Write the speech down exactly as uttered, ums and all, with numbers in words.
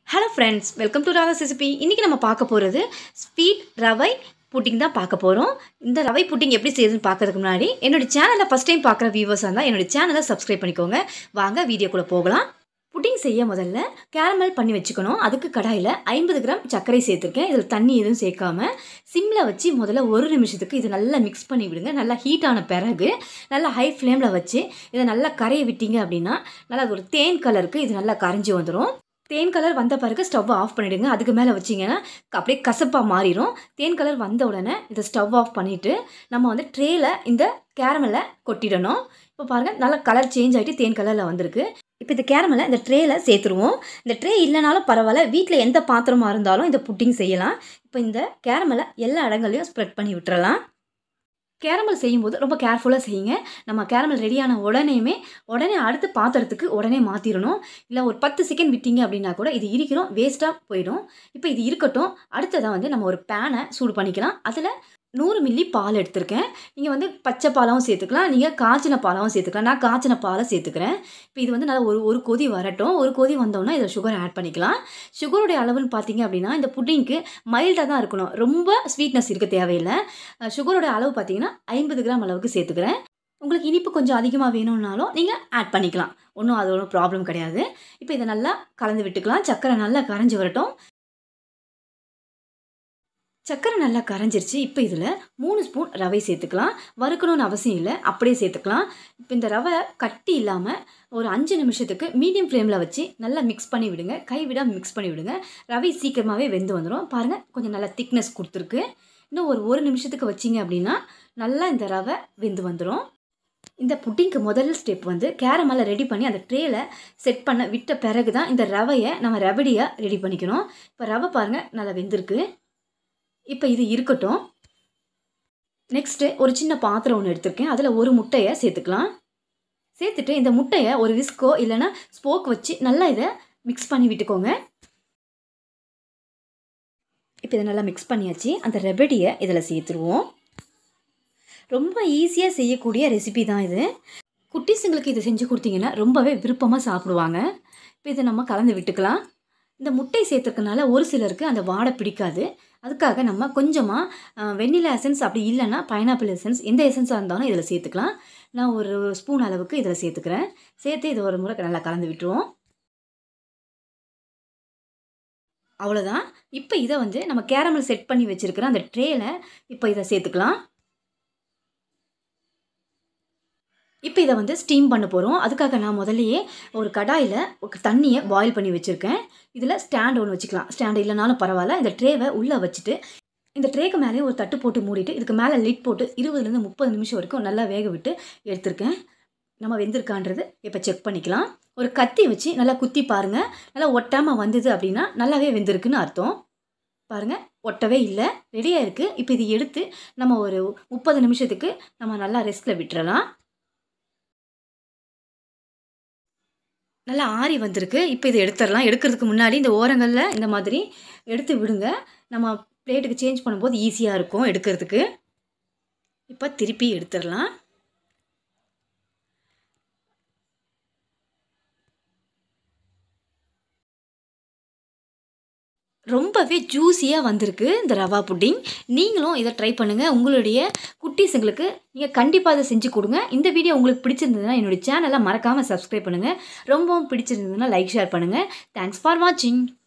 Hello friends, welcome to Radhas recipe. இன்னைக்கு நம்ம பார்க்க போறது ஸ்வீட் ரவை புட்டிங் தான் பார்க்க போறோம். இந்த ரவை புட்டிங் எப்படி செய்யறதுன்னு பார்க்கிறதுக்கு முன்னாடி என்னோட சேனலை ஃபர்ஸ்ட் டைம் பார்க்குற வியூவர்ஸ் இருந்தா என்னோட சேனலை சப்ஸ்கிரைப் பண்ணிக்கோங்க. வாங்க வீடியோக்குள்ள போகலாம். புட்டிங் செய்ய முதல்ல கேரமல் பண்ணி வச்சுக்கணும். அதுக்கு கடாயில் ஐம்பது கிராம் சர்க்கரை சேர்த்துருக்கேன். இதில் தண்ணி எதுவும் சேர்க்காம சிம்மில் வச்சு முதல்ல ஒரு நிமிஷத்துக்கு இது நல்லா மிக்ஸ் பண்ணி விடுங்க. நல்லா ஹீட் ஆன பிறகு நல்லா ஹை ஃப்ளேமில் வச்சு இதை நல்லா கரைய விட்டீங்க அப்படின்னா நல்லா ஒரு தேன் கலருக்கு இது நல்லா கரைஞ்சி வந்துடும். தேன் கலர் வந்த பிறகு ஸ்டவ் ஆஃப் பண்ணிவிடுங்க. அதுக்கு மேலே வச்சிங்கன்னா அப்படியே கசப்பாக மாறிடும். தேன் கலர் வந்த உடனே இதை ஸ்டவ் ஆஃப் பண்ணிவிட்டு நம்ம வந்து ட்ரேயில் இந்த கேரமலை கொட்டிடணும். இப்போ பாருங்கள் நல்லா கலர் சேஞ்ச் ஆகிட்டு தேன் கலரில் வந்திருக்கு. இப்போ இந்த கேரமலை இந்த ட்ரேயில் சேர்த்துருவோம். இந்த ட்ரே இல்லைனாலும் பரவாயில்ல, வீட்டில் எந்த பாத்திரமாக இருந்தாலும் இந்த புட்டிங் செய்யலாம். இப்போ இந்த கேரமலை எல்லா இடங்களையும் ஸ்ப்ரெட் பண்ணி விட்டுறலாம். கேரமல் செய்யும்போது ரொம்ப கேர்ஃபுல்லாக செய்யுங்க. நம்ம கேரமல் ரெடியான உடனேயுமே உடனே அடுத்த பாத்திரத்துக்கு உடனே மாற்றிடணும். இல்லை ஒரு பத்து செகண்ட் விட்டீங்க அப்படின்னா கூட இது இருக்கிறோம் வேஸ்ட்டாக போயிடும். இப்போ இது இருக்கட்டும். அடுத்ததாக வந்து நம்ம ஒரு பேனை சூடு பண்ணிக்கலாம். அதில் நூறு மில்லி பால் எடுத்திருக்கேன். நீங்கள் வந்து பச்சை பாலாவும் சேர்த்துக்கலாம், நீங்கள் காய்ச்சின பாலாவும் சேர்த்துக்கலாம். நான் காய்ச்சின பாலை சேர்த்துக்கிறேன். இப்போ இது வந்து நல்லா ஒரு ஒரு கொதி வரட்டும். ஒரு கொதி வந்தோன்னா இதில் சுகர் ஆட் பண்ணிக்கலாம். சுகருடைய அளவுன்னு பார்த்தீங்க அப்படின்னா இந்த புட்டிங்க்கு மைல்டாக தான் இருக்கணும், ரொம்ப ஸ்வீட்னஸ் இருக்க தேவையில்லை. சுகருடைய அளவு பார்த்தீங்கன்னா ஐம்பது கிராம் அளவுக்கு சேர்த்துக்கிறேன். உங்களுக்கு இனிப்பு கொஞ்சம் அதிகமாக வேணும்னாலும் நீங்கள் ஆட் பண்ணிக்கலாம். ஒன்றும் அது ஒன்றும் ப்ராப்ளம் கிடையாது. இப்போ இதை நல்லா கலந்து விட்டுக்கலாம். சர்க்கரை நல்லா கரைஞ்சி வரட்டும். சர்க்கரை நல்லா கரைஞ்சிருச்சு. இப்போ இதில் மூணு ஸ்பூன் ரவை சேர்த்துக்கலாம். வறுக்கணும்னு அவசியம் இல்லை, அப்படியே சேர்த்துக்கலாம். இப்போ இந்த ரவை கட்டி இல்லாமல் ஒரு அஞ்சு நிமிஷத்துக்கு மீடியம் ஃப்ளேமில் வச்சு நல்லா மிக்ஸ் பண்ணி விடுங்க. கைவிடாமல் மிக்ஸ் பண்ணி விடுங்க. ரவை சீக்கிரமாகவே வெந்து வந்துடும். பாருங்கள், கொஞ்சம் நல்லா திக்னஸ் கொடுத்துருக்கு. இன்னும் ஒரு ஒரு நிமிஷத்துக்கு வச்சிங்க அப்படின்னா நல்லா இந்த ரவை வெந்து வந்துடும். இந்த புட்டிங்க்கு முதல் ஸ்டெப் வந்து கேரமலை ரெடி பண்ணி அந்த ட்ரேயில் செட் பண்ண விட்ட பிறகு தான் இந்த ரவையை நம்ம ரபடியாக ரெடி பண்ணிக்கணும். இப்போ ரவை பாருங்கள் நல்லா வெந்திருக்கு. இப்போ இது இருக்கட்டும். நெக்ஸ்ட்டு ஒரு சின்ன பாத்திரம் ஒன்று எடுத்துருக்கேன். அதில் ஒரு முட்டையை சேர்த்துக்கலாம். சேர்த்துட்டு இந்த முட்டையை ஒரு விஸ்கோ இல்லைன்னா ஸ்போக் வச்சு நல்லா இதை மிக்ஸ் பண்ணி விட்டுக்கோங்க. இப்போ இதை நல்லா மிக்ஸ் பண்ணியாச்சு. அந்த ரெபடியை இதில் சேர்த்துருவோம். ரொம்ப ஈஸியாக செய்யக்கூடிய ரெசிபி தான் இது. குட்டீஸுங்களுக்கு இதை செஞ்சு கொடுத்தீங்கன்னா ரொம்பவே விருப்பமாக சாப்பிடுவாங்க. இப்போ இதை நம்ம கலந்து விட்டுக்கலாம். இந்த முட்டை சேர்த்துக்கனால ஒரு சிலருக்கு அந்த வாடை பிடிக்காது. அதுக்காக நம்ம கொஞ்சமாக வெண்ணிலா எசன்ஸ் அப்படி இல்லைன்னா பைனாப்பிள் எசன்ஸ் எந்த எசன்ஸாக இருந்தாலும் இதில் சேர்த்துக்கலாம். நான் ஒரு ஸ்பூன் அளவுக்கு இதில் சேர்த்துக்கிறேன். சேர்த்து இதை ஒரு முறை நல்லா கலந்து விட்டுருவோம். அவ்வளோதான். இப்போ இதை வந்து நம்ம கேரமல் செட் பண்ணி வச்சுருக்கிற அந்த ட்ரேயில் இப்போ இதை சேர்த்துக்கலாம். இப்போ இதை வந்து ஸ்டீம் பண்ண போகிறோம். அதுக்காக நான் முதல்லையே ஒரு கடாயில் ஒரு தண்ணியை பாயில் பண்ணி வச்சுருக்கேன். இதில் ஸ்டாண்ட் ஒன்று வச்சுக்கலாம். ஸ்டாண்ட் இல்லைனாலும் பரவாயில்ல. இந்த ட்ரேவை உள்ளே வச்சுட்டு இந்த ட்ரேக்கு மேலே ஒரு தட்டு போட்டு மூடிட்டு இதுக்கு மேலே லிட் போட்டு இருபதுலேருந்து முப்பது நிமிஷம் வரைக்கும் நல்லா வேக விட்டு எடுத்திருக்கேன். நம்ம வெந்திருக்கான்றது இப்போ செக் பண்ணிக்கலாம். ஒரு கத்தி வச்சு நல்லா குத்தி பாருங்கள். நல்லா ஒட்டாமல் வந்தது அப்படின்னா நல்லாவே வெந்திருக்குன்னு அர்த்தம். பாருங்கள், ஒட்டவே இல்லை, ரெடியாக இருக்குது. இப்போ இது எடுத்து நம்ம ஒரு முப்பது நிமிஷத்துக்கு நம்ம நல்லா ரெஸ்ட்டில் விட்டுறலாம். நல்லா ஆறி வந்திருக்கு. இப்போ இதை எடுத்துடலாம். எடுக்கிறதுக்கு முன்னாடி இந்த ஓரங்களில் இந்த மாதிரி எடுத்து விடுங்க. நம்ம பிளேட்டுக்கு சேஞ்ச் பண்ணும்போது ஈஸியாக இருக்கும் எடுக்கிறதுக்கு. இப்போ திருப்பி எடுத்துடலாம். ரொம்பவே ஜூஸியாக வந்திருக்கு இந்த ரவா புட்டிங். நீங்களும் இதை ட்ரை பண்ணுங்கள். உங்களுடைய குட்டீஸுங்களுக்கு நீங்கள் கண்டிப்பாக இதை செஞ்சு கொடுங்க. இந்த வீடியோ உங்களுக்கு பிடிச்சிருந்ததுன்னா என்னுடைய சேனலை மறக்காமல் சப்ஸ்கிரைப் பண்ணுங்கள். ரொம்பவும் பிடிச்சிருந்ததுன்னா லைக் ஷேர் பண்ணுங்கள். தேங்க்ஸ் ஃபார் வாட்சிங்.